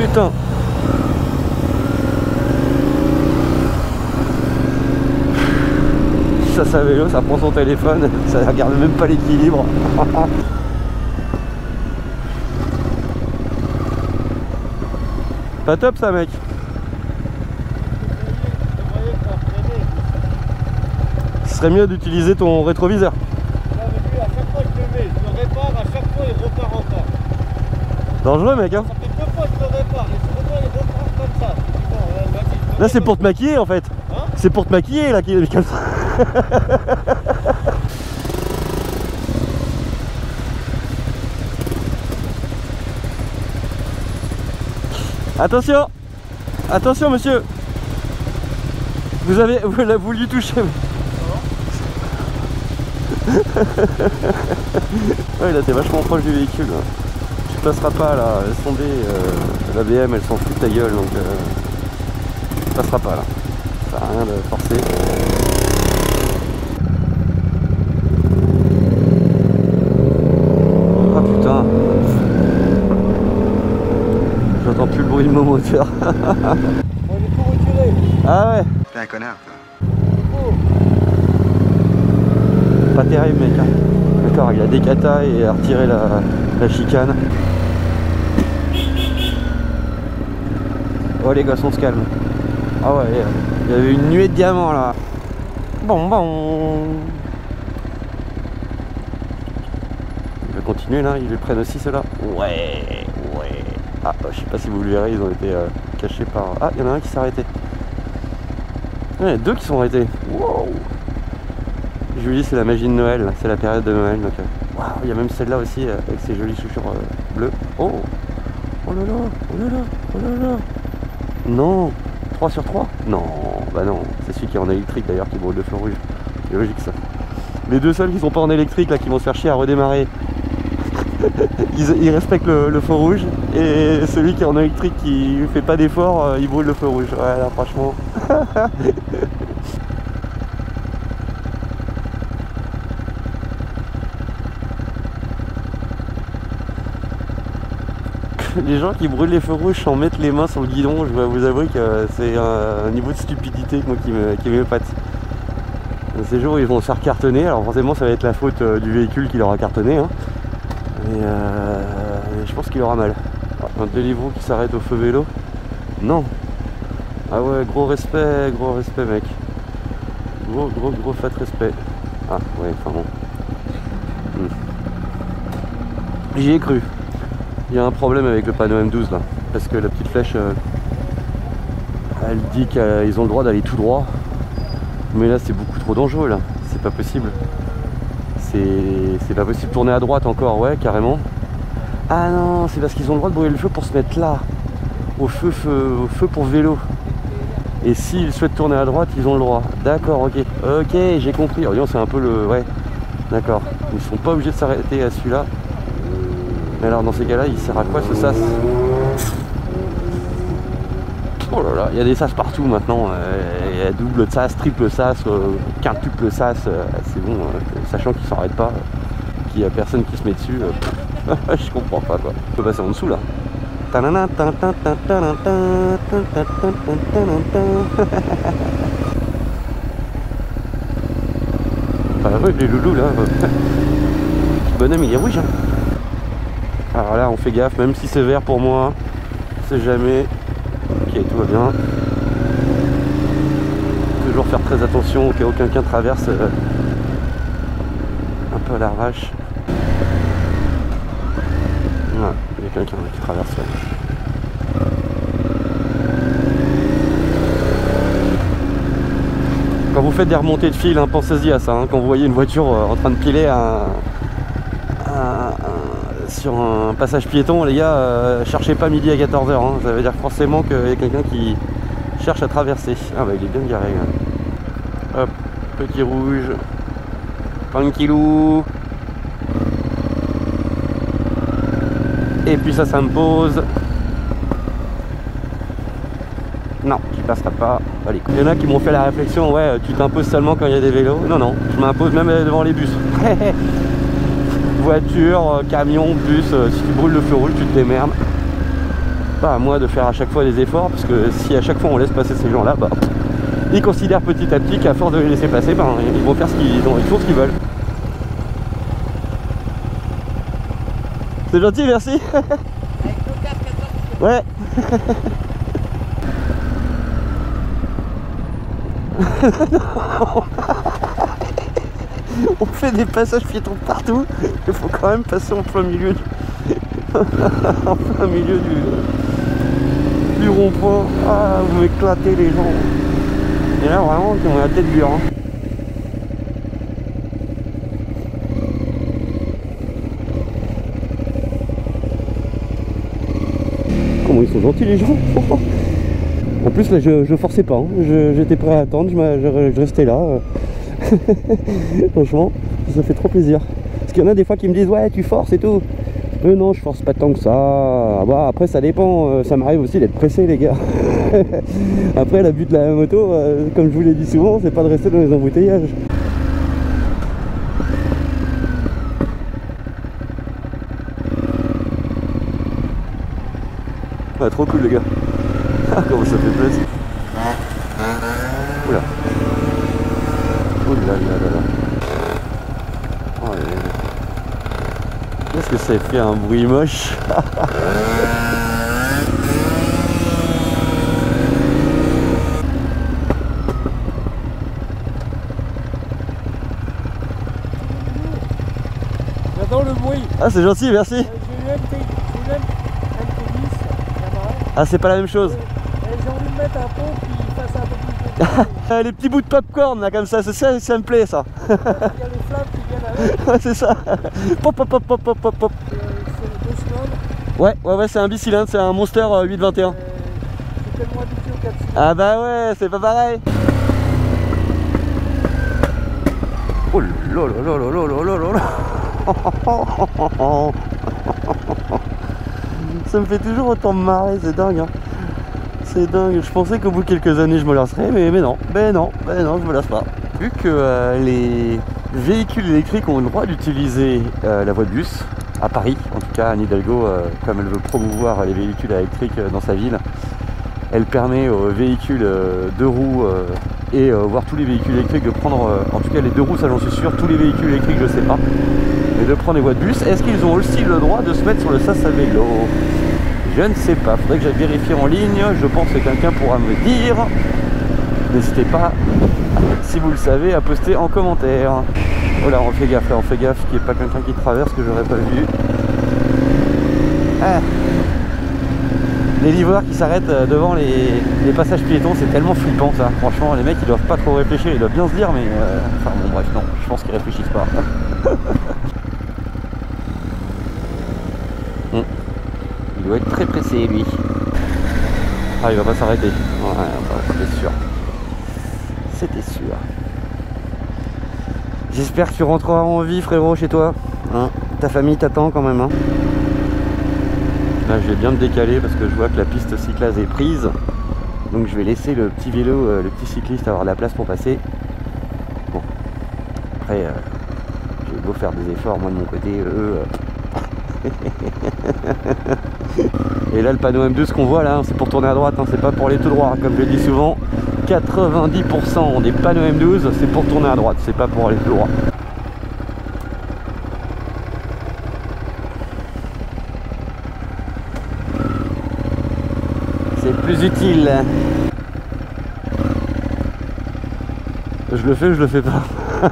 putain. Ça c'est un vélo, ça prend son téléphone, ça regarde même pas l'équilibre. Pas top ça mec. Ce serait mieux d'utiliser ton rétroviseur. Là, mais lui, à chaque fois que je le mets, je le répare, à chaque fois il repart en bas. Dangereux mec hein. Ça fait 2 fois que je le répare, et souvent il repart comme ça. Bon, là c'est pour te maquiller en fait. Hein, c'est pour te maquiller là qu'il est comme ça. Attention. Attention monsieur. Vous l'avez voulu toucher. Ouais là t'es vachement proche du véhicule là. Tu passeras pas là, laisse tomber, la BM elle s'en fout de ta gueule donc tu passeras pas là. Ça sert à rien de forcer. Ah putain. J'entends plus le bruit de mon moteur. on est tout retiré. Ah ouais. T'es un connard toi. Pas terrible mec hein. D'accord, il a des katas et a retiré la chicane. Oh les gars, on se calme. Ah ouais, il y avait une nuée de diamants là. Bon. Il va continuer là, ils le prennent aussi ceux-là. Ouais. Ah, je sais pas si vous le verrez, ils ont été cachés par... Ah, il y en a un qui s'est arrêté. Il y en a 2 qui sont arrêtés. Wow. Je vous dis, c'est la magie de Noël, c'est la période de Noël. Donc, wow, il y a même celle-là aussi avec ses jolies chaussures bleues. Oh là là. Non, 3 sur 3. Non, bah non, c'est celui qui est en électrique d'ailleurs qui brûle le feu rouge. C'est logique ça. Les 2 seuls qui sont pas en électrique là, qui vont se faire chier à redémarrer. Ils respectent le feu rouge. Et celui qui est en électrique qui fait pas d'effort, il brûle le feu rouge. Ouais là franchement. Les gens qui brûlent les feux rouges sans mettre les mains sur le guidon, je dois vous avouer que c'est un niveau de stupidité moi, qui m'épate. Ces jours ils vont se faire cartonner, alors forcément ça va être la faute du véhicule qui leur a cartonné. Hein. Et je pense qu'il aura mal. Un Deliveroo qui s'arrête au feu vélo. Non. Ah ouais, gros respect mec. Gros fat respect. Ah ouais, enfin bon. J'y ai cru. Il y a un problème avec le panneau M12 là, parce que la petite flèche elle dit qu'ils ont le droit d'aller tout droit, mais là c'est beaucoup trop dangereux là, c'est pas possible. C'est pas possible de tourner à droite encore, ouais carrément. Ah non, c'est parce qu'ils ont le droit de brûler le feu pour se mettre là, au feu pour vélo. Et s'ils souhaitent tourner à droite, ils ont le droit. D'accord, ok, j'ai compris. Alors, c'est un peu le... Ouais, d'accord. Ils sont pas obligés de s'arrêter à celui-là. Mais alors dans ces cas-là, il sert à quoi ce sas? Oh là là, il y a des sas partout maintenant. Il y a double sas, triple sas, quintuple sas. C'est bon, sachant qu'ils s'arrêtent pas, qu'il n'y a personne qui se met dessus. Je comprends pas quoi. On peut passer en dessous là. Ah ouais, les loulous là. Le bonhomme il est rouge. Hein. Alors là on fait gaffe, même si c'est vert pour moi, on sait jamais. Ok, tout va bien. Toujours faire très attention au cas où quelqu'un traverse un peu à l'arrache. Ouais, il y a quelqu'un qui traverse là. Quand vous faites des remontées de fil, hein, pensez-y à ça. Hein, quand vous voyez une voiture en train de piler sur un passage piéton, les gars, cherchez pas midi à 14h. Hein, ça veut dire forcément qu'il y a quelqu'un qui cherche à traverser. Ah bah il est bien garé. Hein. Hop, petit rouge. Tranquillou. Et puis ça s'impose. Non, tu passeras pas. Allez, il y en a qui m'ont fait la réflexion, ouais, tu t'imposes seulement quand il y a des vélos. Non, non, je m'impose même devant les bus. Voiture, camion, bus, si tu brûles le feu rouge, tu te démerdes. pas à moi de faire à chaque fois des efforts, parce que si à chaque fois on laisse passer ces gens là, bah, ils considèrent petit à petit qu'à force de les laisser passer, ben, ils vont faire ce qu'ils font ce qu'ils veulent. C'est gentil, merci. Avec le casque, attention. Ouais. On fait des passages piétons partout, il faut quand même passer en plein milieu en plein milieu du rond-point. Ah, vous m'éclatez les gens. Et là vraiment ils ont la tête dure, hein. Comment ils sont gentils les gens. En plus là je forçais pas, hein. J'étais prêt à attendre, je restais là. Franchement ça fait trop plaisir. Parce qu'il y en a des fois qui me disent ouais tu forces et tout. Non, je force pas tant que ça. Bah, après ça dépend, ça m'arrive aussi d'être pressé les gars. Après la but de la moto, comme je vous l'ai dit souvent, c'est pas de rester dans les embouteillages. Ah, trop cool les gars. Comment ça fait plaisir. Oula. Oula là là là. Oh, qu'est-ce que ça fait un bruit moche. J'adore le bruit. Ah c'est gentil, merci. J'ai eu MT10 Yamaha. Ah c'est pas la même chose. J'ai envie de mettre un pont qui fasse un peu plus de temps. Les petits bouts de popcorn là comme ça, ça me plaît ça. Il y a les flammes qui viennent avec. Ouais c'est ça. Pop pop pop pop pop pop. C'est 2 cylindres. Ouais c'est un bicylindre, c'est un Monster 821. C'est tellement habitué au 4 cylindres. Ah bah ouais, c'est pas pareil. Oh là là là là là là là là. Ça me fait toujours autant marrer, c'est dingue hein. C'est dingue, je pensais qu'au bout de quelques années je me lasserais, mais non, je me lasse pas. Vu que les véhicules électriques ont le droit d'utiliser la voie de bus, à Paris, en tout cas Anne Hidalgo, comme elle veut promouvoir les véhicules électriques dans sa ville, elle permet aux véhicules 2 roues et voire tous les véhicules électriques de prendre, en tout cas les 2 roues ça j'en suis sûr, tous les véhicules électriques je sais pas, mais de prendre les voies de bus. Est-ce qu'ils ont aussi le droit de se mettre sur le sas à vélo? Je ne sais pas, faudrait que j'aille vérifier en ligne, je pense que quelqu'un pourra me dire. N'hésitez pas, si vous le savez, à poster en commentaire. Oh là, on fait gaffe qu'il n'y ait pas quelqu'un qui traverse que j'aurais pas vu. Ah. Les livreurs qui s'arrêtent devant les passages piétons, c'est tellement flippant ça. Franchement, les mecs ils doivent pas trop réfléchir, ils doivent bien se dire, mais enfin bon bref, non, je pense qu'ils réfléchissent pas. Il doit être très pressé lui. Ah, il va pas s'arrêter. Ouais, c'était sûr. C'était sûr. J'espère que tu rentreras en vie frérot chez toi. Hein, ta famille t'attend quand même. Hein. Là je vais bien me décaler parce que je vois que la piste cyclable est prise. Donc je vais laisser le petit vélo, le petit cycliste avoir de la place pour passer. Bon. Après, j'ai beau faire des efforts, moi de mon côté, eux... Et là le panneau M12 qu'on voit là, c'est pour tourner à droite, hein, c'est pas pour aller tout droit. Comme je le dis souvent, 90% des panneaux M12 c'est pour tourner à droite, c'est pas pour aller tout droit. C'est plus utile. Je le fais ou je le fais pas?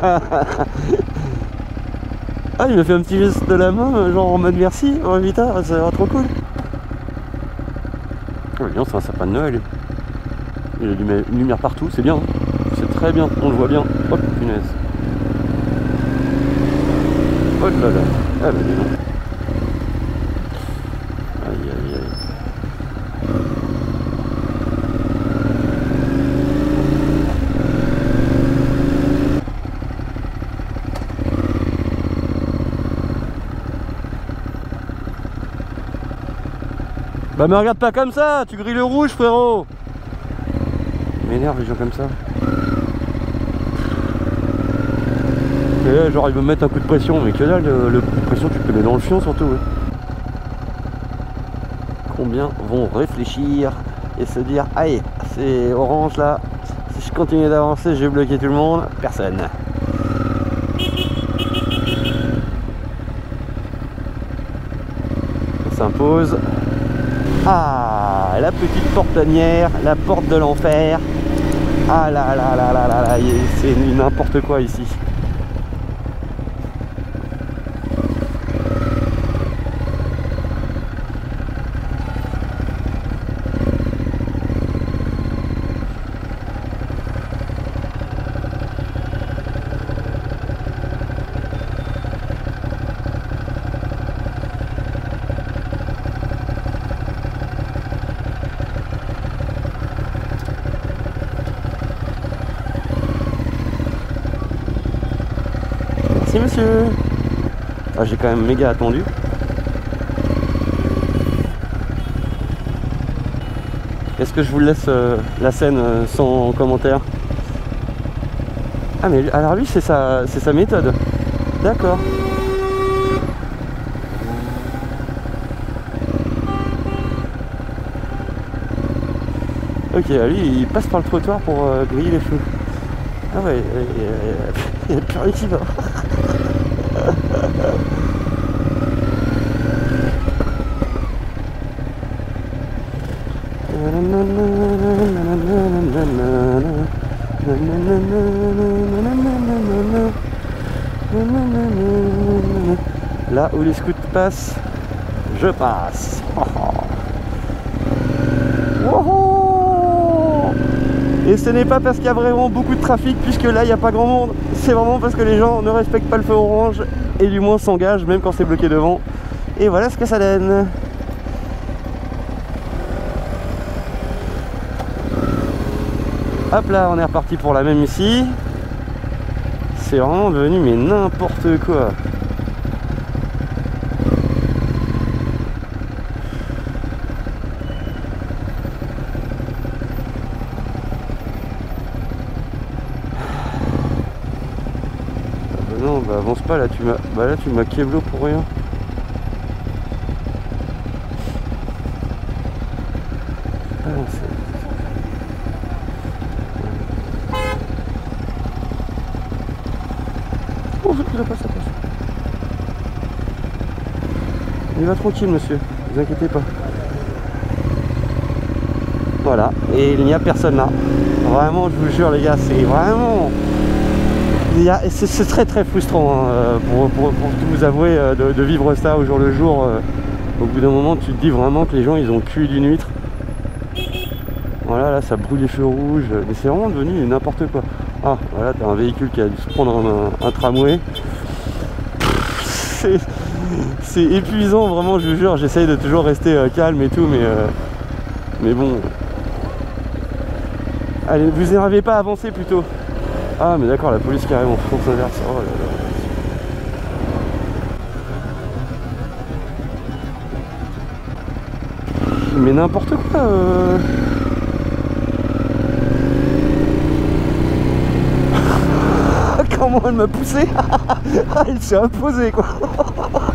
Ah, il m'a fait un petit geste de la main, genre en mode merci, oh putain, ça va trop cool. Oh, bien, c'est un sapin de Noël. Il y a une lumière partout, c'est bien. Hein. C'est très bien, on le voit bien. Hop, punaise. Oh là là. Ah bah dis donc. Aïe aïe aïe. Bah me regarde pas comme ça, tu grilles le rouge frérot. M'énerve les gens comme ça. Et là, genre ils veulent me mettre un coup de pression, mais que là le coup de pression tu peux le mettre dans le fion surtout. Ouais. combien vont réfléchir et se dire allez, c'est orange là, si je continue d'avancer je vais bloquer tout le monde? Personne. On s'impose. Ah, la petite portonnière, la porte de l'enfer. Ah là là là là là là, c'est n'importe quoi ici. Merci monsieur. Ah, j'ai quand même méga attendu. Est-ce que je vous laisse la scène sans commentaire? Ah mais alors lui c'est sa méthode. D'accord. Ok, lui il passe par le trottoir pour griller les feux. Ah ouais, il n'y a plus rien qui va. Là où les scouts passent, je passe. Et ce n'est pas parce qu'il y a vraiment beaucoup de trafic, puisque là il n'y a pas grand monde. C'est vraiment parce que les gens ne respectent pas le feu orange et du moins s'engagent même quand c'est bloqué devant. Et voilà ce que ça donne. Hop là, on est reparti pour la même ici. C'est vraiment devenu mais n'importe quoi. Non, bah avance pas là, tu m'as keblo pour rien. Ah non, oh, ça passe. Il va tranquille monsieur, ne vous inquiétez pas. Voilà, et il n'y a personne là. Vraiment, je vous jure les gars, c'est vraiment... C'est très très frustrant hein, pour tout vous avouer de vivre ça au jour le jour. Au bout d'un moment tu te dis vraiment que les gens ils ont cuit d'une huître. Voilà, là ça brûle les feux rouges, mais c'est vraiment devenu n'importe quoi. Ah voilà, t'as un véhicule qui a dû se prendre un tramway. C'est épuisant vraiment, je vous jure, j'essaye de toujours rester calme et tout, mais bon. Allez, vous énervez pas, avancez plutôt. Ah mais d'accord, la police qui arrive en sens inverse. Oh là là. Mais n'importe quoi. Comment elle m'a poussé. Elle s'est imposée quoi.